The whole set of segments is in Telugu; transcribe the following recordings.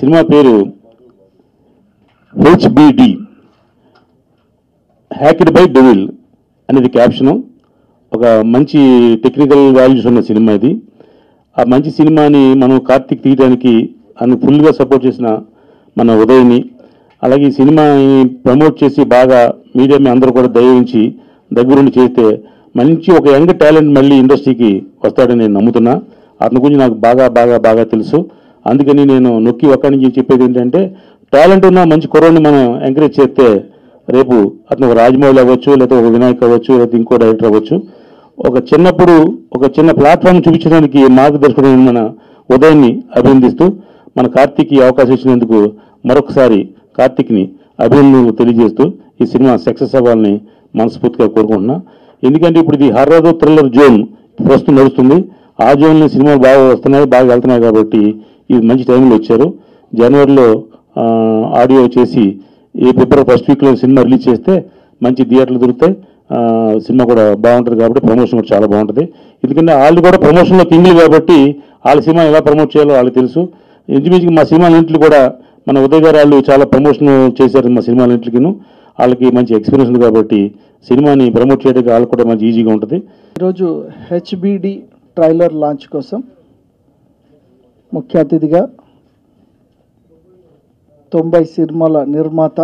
సినిమా పేరు HBD, హ్యాక్డ్ బై డెవిల్ అనేది క్యాప్షను. ఒక మంచి టెక్నికల్ వాల్యూస్ ఉన్న సినిమా ఇది. ఆ మంచి సినిమాని మనం కార్తిక్ తీయడానికి అని ఫుల్గా సపోర్ట్ చేసిన మన ఉదయ్ని, అలాగే ఈ సినిమాని ప్రమోట్ చేసి బాగా మీడియా అందరూ కూడా దయించి దగ్గరుండి చేస్తే మంచి ఒక యంగ్ టాలెంట్ మళ్ళీ ఇండస్ట్రీకి వస్తాడని నేను నమ్ముతున్నా. అతని గురించి నాకు బాగా బాగా బాగా తెలుసు. అందుకని నేను నొక్కి ఒక్కడి నుంచి చెప్పేది ఏంటంటే, టాలెంట్ ఉన్న మంచి కుర్రోడిని మనం ఎంకరేజ్ చేస్తే రేపు అతను ఒక రాజమౌళి అవ్వచ్చు, లేకపోతే ఒక వినాయక్ అవ్వచ్చు, లేకపోతే ఇంకో డైరెక్టర్ అవ్వచ్చు. ఒక చిన్న ప్లాట్ఫామ్ చూపించడానికి మార్గదర్శకుడైన మన ఉదయాన్ని అభినందిస్తూ మన కార్తిక్ ఈ అవకాశం ఇచ్చినందుకు మరొకసారి కార్తిక్ని అభినందనలు తెలియజేస్తూ ఈ సినిమా సక్సెస్ అవ్వాలని మనస్ఫూర్తిగా కోరుకుంటున్నా. ఎందుకంటే ఇప్పుడు ఇది హర్రర్ థ్రిల్లర్ జోన్ ప్రస్తుతం నడుస్తుంది. ఆ జోన్లో సినిమాలు బాగా వస్తున్నాయి, బాగా వెళ్తున్నాయి. కాబట్టి ఇది మంచి టైంలో వచ్చారు. జనవరిలో ఆడియో చేసి ఈ ఫిబ్రవరి ఫస్ట్ వీక్లో సినిమా రిలీజ్ చేస్తే మంచి థియేటర్లు దొరుకుతాయి. సినిమా కూడా బాగుంటుంది కాబట్టి ప్రమోషన్ కూడా చాలా బాగుంటుంది. ఎందుకంటే వాళ్ళు కూడా ప్రమోషన్లో కింగ్లు కాబట్టి వాళ్ళ సినిమా ఎలా ప్రమోట్ చేయాలో వాళ్ళకి తెలుసు. ఇంచుమించుగా మా సినిమాలన్నింటిలో కూడా మన ఉదయ్ గారు వాళ్ళు చాలా ప్రమోషన్ చేశారు. మా సినిమాలన్నింటికిను వాళ్ళకి మంచి ఎక్స్పీరియన్స్ ఉంది కాబట్టి సినిమాని ప్రమోట్ చేయడానికి వాళ్ళకి కూడా మంచి ఈజీగా ఉంటుంది. ఈరోజు HBD ట్రైలర్ లాంచ్ కోసం ముఖ్య అతిథిగా 90 సినిమాల నిర్మాత,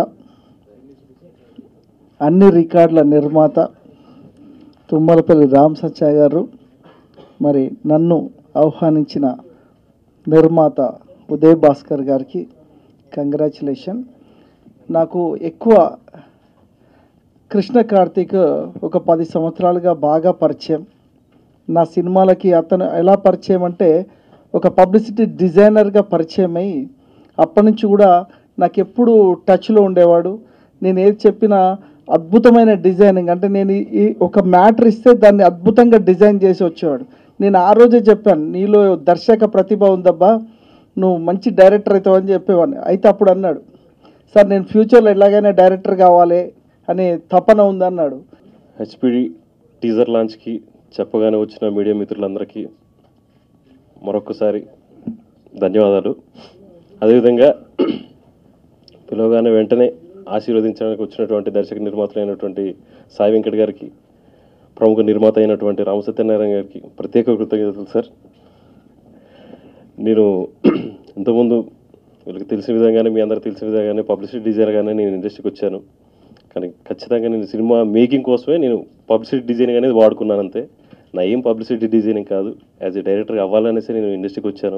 అన్ని రికార్డుల నిర్మాత తుమ్మలపల్లి రామ్ సచ్చా గారు, మరి నన్ను ఆహ్వానించిన నిర్మాత ఉదయ్ భాస్కర్ గారికి కంగ్రాచులేషన్. నాకు ఎక్కువ కృష్ణ కార్తిక్ ఒక 10 సంవత్సరాలుగా బాగా పరిచయం. నా సినిమాలకి అతను ఎలా పరిచయం అంటే ఒక పబ్లిసిటీ డిజైనర్గా పరిచయం అయ్యి అప్పటి నుంచి కూడా నాకు ఎప్పుడు టచ్లో ఉండేవాడు. నేను ఏది చెప్పినా అద్భుతమైన డిజైనింగ్, అంటే నేను ఈ ఒక మ్యాటర్ ఇస్తే దాన్ని అద్భుతంగా డిజైన్ చేసి వచ్చేవాడు. నేను ఆ రోజే చెప్పాను, నీలో దర్శక ప్రతిభ ఉందబ్బా, నువ్వు మంచి డైరెక్టర్ అవుతావు అని చెప్పేవాడిని. అయితే అప్పుడు అన్నాడు, సార్ నేను ఫ్యూచర్లో ఎలాగైనా డైరెక్టర్ కావాలి అనే తపన ఉందన్నాడు. HBD టీజర్ లాంచ్కి చెప్పగానే వచ్చిన మీడియా మిత్రులందరికీ మరొకసారి ధన్యవాదాలు. అదేవిధంగా పిలవగానే వెంటనే ఆశీర్వదించడానికి వచ్చినటువంటి దర్శక నిర్మాతలైనటువంటి సాయి వెంకట్ గారికి, ప్రముఖ నిర్మాత అయినటువంటి రామసత్యనారాయణ గారికి ప్రత్యేక కృతజ్ఞతలు సార్. నేను ఇంతకుముందు వీళ్ళకి తెలిసిన విధంగానే, మీ అందరికి తెలిసిన విధంగానే పబ్లిసిటీ డిజైనర్గానే నేను ఇండస్ట్రీకి వచ్చాను. కానీ ఖచ్చితంగా నేను సినిమా మేకింగ్ కోసమే నేను పబ్లిసిటీ డిజైనింగ్ అనేది వాడుకున్నాను అంతే. నా ఏం పబ్లిసిటీ డిజైనింగ్ కాదు, యాజ్ ఎ డైరెక్టర్గా అవ్వాలనేసి నేను ఇండస్ట్రీకి వచ్చాను.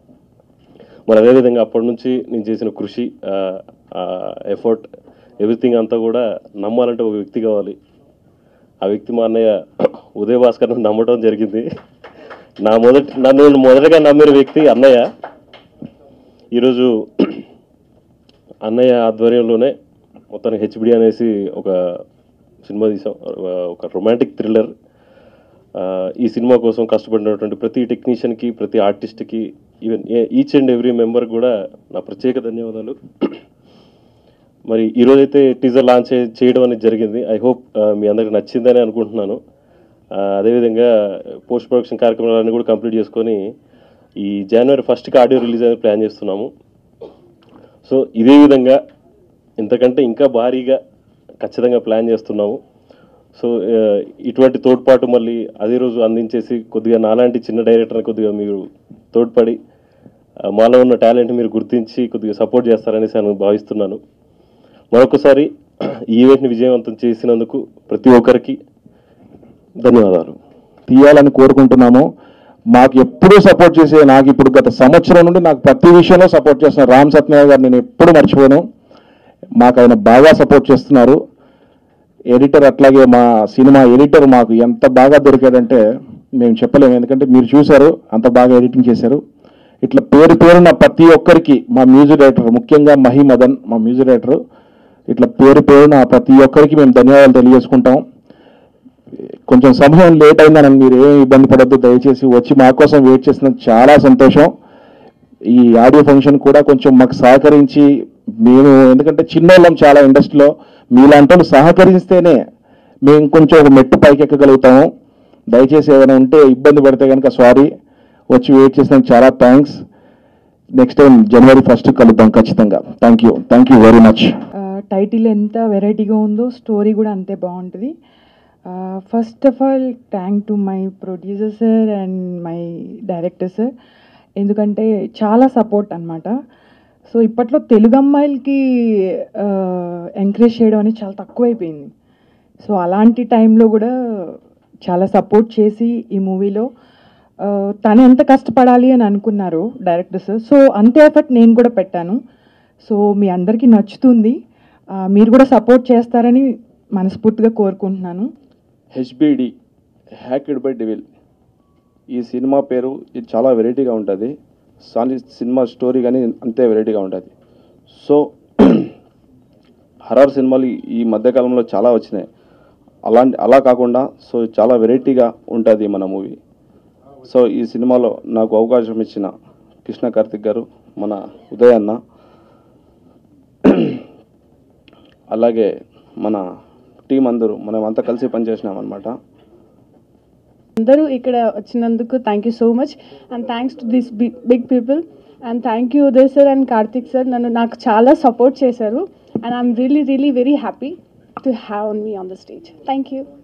మరి అదేవిధంగా అప్పటి నుంచి నేను చేసిన కృషి, ఎఫర్ట్, ఎవ్రీథింగ్ అంతా కూడా నమ్మాలంటే ఒక వ్యక్తి కావాలి. ఆ వ్యక్తి మా అన్నయ్య ఉదయ్ భాస్కర్ నమ్మటం జరిగింది. నన్ను మొదటగా నమ్మిన వ్యక్తి అన్నయ్య. ఈరోజు అన్నయ్య ఆధ్వర్యంలోనే మొత్తానికి HBD అనేసి ఒక సినిమా తీసాం, ఒక రొమాంటిక్ థ్రిల్లర్. ఈ సినిమా కోసం కష్టపడినటువంటి ప్రతి టెక్నీషియన్కి, ప్రతి ఆర్టిస్ట్కి, even each and every member కూడా నా ప్రత్యేక ధన్యవాదాలు. మరి ఈరోజైతే టీజర్ లాంచ్ చేయడం అనేది జరిగింది. ఐ హోప్ మీ అందరికి నచ్చిందని అనుకుంటున్నాను. అదేవిధంగా పోస్ట్ ప్రొడక్షన్ కార్యక్రమాలన్నీ కూడా కంప్లీట్ చేసుకొని ఈ జనవరి 1కి ఆడియో రిలీజ్ అనేది ప్లాన్ చేస్తున్నాము. సో ఇదే విధంగా ఇంతకంటే ఇంకా భారీగా ఖచ్చితంగా ప్లాన్ చేస్తున్నాము. సో ఇటువంటి తోడ్పాటు మళ్ళీ అదే రోజు అందించేసి కొద్దిగా నాలాంటి చిన్న డైరెక్టర్ని కొద్దిగా మీరు తోడ్పడి మాలో ఉన్న టాలెంట్ మీరు గుర్తించి కొద్దిగా సపోర్ట్ చేస్తారనేసి నేను భావిస్తున్నాను. మరొకసారి ఈ ఈవెంట్ని విజయవంతం చేసినందుకు ప్రతి ఒక్కరికి ధన్యవాదాలు. తీయాలని కోరుకుంటున్నాము. మాకు ఎప్పుడూ సపోర్ట్ చేసే, నాకు ఇప్పుడు గత సంవత్సరం నుండి నాకు ప్రతి విషయంలో సపోర్ట్ చేస్తున్న రామ్ సత్యనారాయణ గారు నేను ఎప్పుడు మర్చిపోను. మాకు ఆయన బాగా సపోర్ట్ చేస్తున్నారు. ఎడిటర్ అట్లాగే మా సినిమా ఎడిటర్ మాకు ఎంత బాగా దొరికాడంటే మేము చెప్పలేము. ఎందుకంటే మీరు చూశారు, అంత బాగా ఎడిటింగ్ చేశారు. ఇట్లా పేరున ప్రతి ఒక్కరికి మా మ్యూజిక్ డైరెక్టర్, ముఖ్యంగా మదన్ మా మ్యూజిక్ డైరెక్టర్, ఇట్లా పేరున ప్రతి ఒక్కరికి మేము ధన్యవాదాలు తెలియజేసుకుంటాం. కొంచెం సమయం లేట్ అయిందని మీరు ఏం ఇబ్బంది పడద్దు, దయచేసి వచ్చి మా కోసం వెయిట్ చేసినందుకు చాలా సంతోషం. ఈ ఆడియో ఫంక్షన్ కూడా కొంచెం మాకు సహకరించి, మేము ఎందుకంటే చిన్నోళ్ళం చాలా ఇండస్ట్రీలో, మీలాంటి వాళ్ళు సహకరిస్తేనే మేము కొంచెం ఒక మెట్టు పైకి ఎక్కగలుగుతాము. దయచేసి ఏదైనా ఉంటే ఇబ్బంది పడితే కనుక సారీ, వచ్చి వెయిట్ చేసినందుకు చాలా thanks. Next time January 1st కలుద్దాం ఖచ్చితంగా. Thank you very much. Title ఎంత వెరైటీగా ఉందో స్టోరీ కూడా అంతే బాగుంటుంది. First of all thank to my producer sir and my director sir, ఎందుకంటే చాలా సపోర్ట్ అనమాట. సో ఇప్పట్లో తెలుగు అమ్మాయిలకి ఎంకరేజ్ చేయడం అనేది చాలా తక్కువైపోయింది. సో అలాంటి టైంలో కూడా చాలా సపోర్ట్ చేసి ఈ మూవీలో తను ఎంత కష్టపడాలి అని అనుకున్నారు డైరెక్టర్ సార్, సో అంతే ఎఫర్ట్ నేను కూడా పెట్టాను. సో మీ అందరికీ నచ్చుతుంది, మీరు కూడా సపోర్ట్ చేస్తారని మనస్ఫూర్తిగా కోరుకుంటున్నాను. HBD హ్యాక్డ్ బై డెవిల్, ఈ సినిమా పేరు ఇది చాలా వెరైటీగా ఉంటుంది. సినిమా స్టోరీ కానీ అంతే వెరైటీగా ఉంటుంది. సో హర్రర్ సినిమాలు ఈ మధ్యకాలంలో చాలా వచ్చినాయి, అలా కాకుండా సో చాలా వెరైటీగా ఉంటుంది మన మూవీ. సో ఈ సినిమాలో నాకు అవకాశం ఇచ్చిన కృష్ణ కార్తిక్ గారు, మన ఉదయ్ అన్న, అలాగే మన టీం అందరూ మనమంతా కలిసి పనిచేసినాం అనమాట. అందరూ ఇక్కడ వచ్చినందుకు thank you so much and thanks to this big people and thank you Uday sir and Karthik sir, నాకు చాలా సపోర్ట్ చేశారు and I'm really very happy to have me on the stage. Thank you.